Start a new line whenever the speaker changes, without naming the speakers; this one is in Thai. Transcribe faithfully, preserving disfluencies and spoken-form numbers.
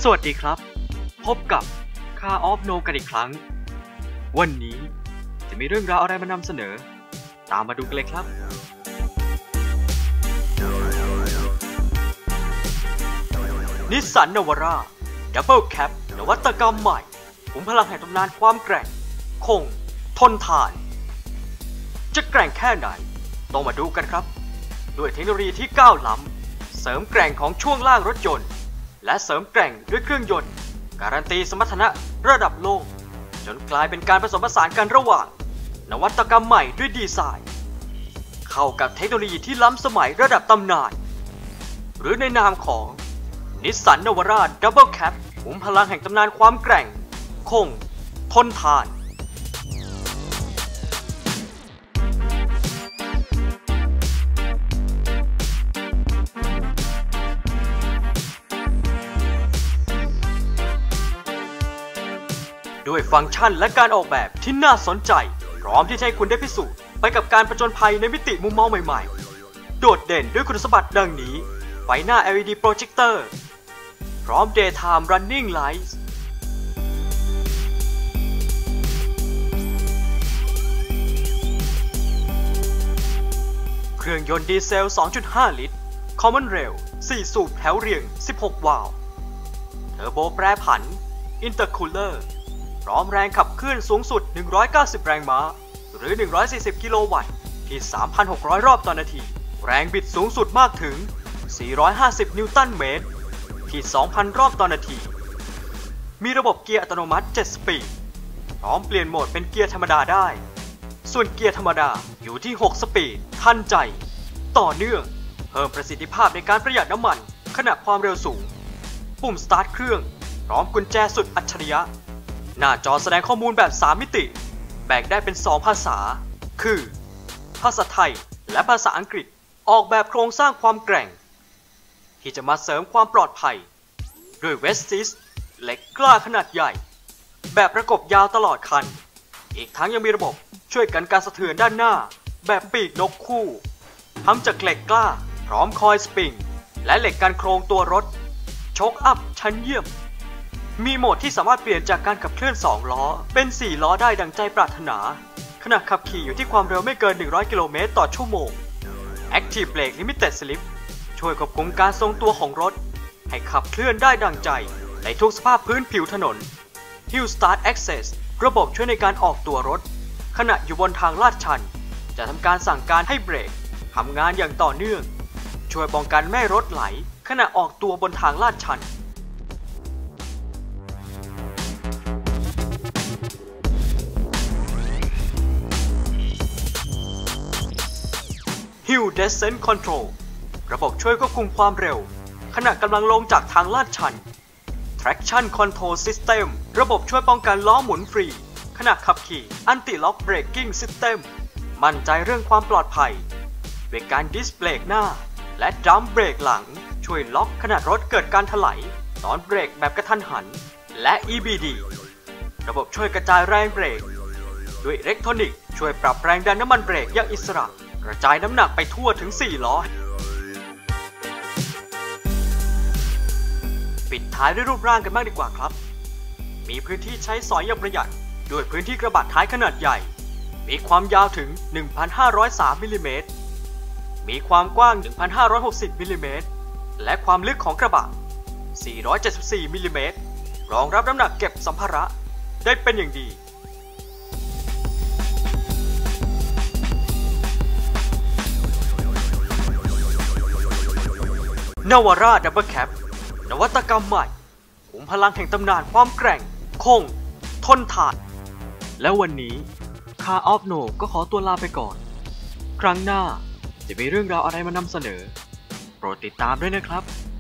สวัสดีครับพบกับ Car of No กันอีกครั้งวันนี้จะมีเรื่องราวอะไรมานำเสนอตามมาดูกันเลยครับนิสสันนาวาร่าดับเบิลแคปนวัตกรรมใหม่ขุมพลังแห่งตำนานความแกร่งคงทนทานจะแกร่งแค่ไหนต้องมาดูกันครับด้วยเทคโนโลยีที่ก้าวล้ำเสริมแกร่งของช่วงล่างรถยนต์และเสริมแกร่งด้วยเครื่องยนต์การันตีสมรรถนะระดับโลกจนกลายเป็นการผสมผสานกันระหว่างนวัตกรรมใหม่ด้วยดีไซน์เข้ากับเทคโนโลยีที่ล้ำสมัยระดับตำนานหรือในนามของนิสสันนาวาร่าดับเบิลแคปขุมพลังแห่งตำนานความแกร่งคงทนทานด้วยฟังก์ชันและการออกแบบที่น่าสนใจพร้อมที่จะให้คุณได้พิสูจน์ไปกับการผจญภัยในมิติมุมมองใหม่ๆโดดเด่นด้วยคุณสมบัติดังนี้ไฟหน้า แอล อี ดี Projector พร้อม Daytime Running Lights เครื่องยนต์ดีเซล สองจุดห้า ลิตร Common Rail สี่ สูบแถวเรียง สิบหก วาล์วเทอร์โบแปรผัน Intercoolerพร้อมแรงขับเคลื่อนสูงสุดหนึ่งร้อยเก้าสิบแรงม้าหรือหนึ่งร้อยสี่สิบกิโลวัตต์ที่ สามพันหกร้อย รอบต่อนาทีแรงบิดสูงสุดมากถึงสี่ร้อยห้าสิบนิวตันเมตรที่ สองพัน รอบต่อนาทีมีระบบเกียร์อัตโนมัติเจ็ดสปีดพร้อมเปลี่ยนโหมดเป็นเกียร์ธรรมดาได้ส่วนเกียร์ธรรมดาอยู่ที่หกสปีดทันใจต่อเนื่องเพิ่มประสิทธิภาพในการประหยัดน้ำมันขณะความเร็วสูงปุ่มสตาร์ทเครื่องพร้อมกุญแจสุดอัจฉริยะหน้าจอแสดงข้อมูลแบบสามมิติแบ่งได้เป็นสองภาษาคือภาษาไทยและภาษาอังกฤษออกแบบโครงสร้างความแกร่งที่จะมาเสริมความปลอดภัยด้วยเวสติสเหล็กกล้าขนาดใหญ่แบบประกบยาวตลอดคันอีกทั้งยังมีระบบช่วยกันการสะเทือนด้านหน้าแบบปีกนกคู่ทำจากเหล็กกล้าพร้อมคอยสปริงและเหล็กกันโครงตัวรถโชคอัพชั้นเยี่ยมมีโหมดที่สามารถเปลี่ยนจากการขับเคลื่อนสองล้อเป็นสี่ล้อได้ดังใจปรารถนาขณะขับขี่อยู่ที่ความเร็วไม่เกินหนึ่งร้อยกิโลเมตรต่อชั่วโมง Active Brake Limited Slip ช่วยควบคุมการทรงตัวของรถให้ขับเคลื่อนได้ดังใจในทุกสภาพพื้นผิวถนน Hill Start Access ระบบช่วยในการออกตัวรถขณะอยู่บนทางลาดชันจะทำการสั่งการให้เบรกทำงานอย่างต่อเนื่องช่วยป้องกันไม่ให้รถไหลขณะออกตัวบนทางลาดชันHill Descent Control ระบบช่วยควบคุมความเร็วขณะกำลังลงจากทางลาดชัน Traction Control System ระบบช่วยป้องกันล้อหมุนฟรีขณะขับขี่ Anti-Lock Braking System มั่นใจเรื่องความปลอดภัยด้วยการดิสเบรกหน้าและดัมเบรกหลังช่วยล็อกขณะรถเกิดการถลายตอนเบรกแบบกระทันหันและ อี บี ดี ระบบช่วยกระจายแรงเบรกด้วยอิเล็กทรอนิกส์ช่วยปรับแรงดันน้ำมันเบรกอย่างอิสระกระจายน้ำหนักไปทั่วถึงสี่ล้อปิดท้ายด้วยรูปร่างกันบ้างดีกว่าครับมีพื้นที่ใช้สอยอย่างประหยัดด้วยพื้นที่กระบะท้ายขนาดใหญ่มีความยาวถึง หนึ่งพันห้าร้อยสาม มิลลิเมตรมีความกว้าง หนึ่งพันห้าร้อยหกสิบ มิลลิเมตรและความลึกของกระบะ สี่ร้อยเจ็ดสิบสี่ มิลลิเมตรรองรับน้ำหนักเก็บสัมภาระได้เป็นอย่างดีนาวาร่าดับเบิลแคปนวัตกรรมใหม่ขุมพลังแห่งตำนานความแกร่งคงทนทานแล้ววันนี้ Car of No ก็ขอตัวลาไปก่อนครั้งหน้าจะมีเรื่องราวอะไรมานำเสนอโปรดติดตามด้วยนะครับ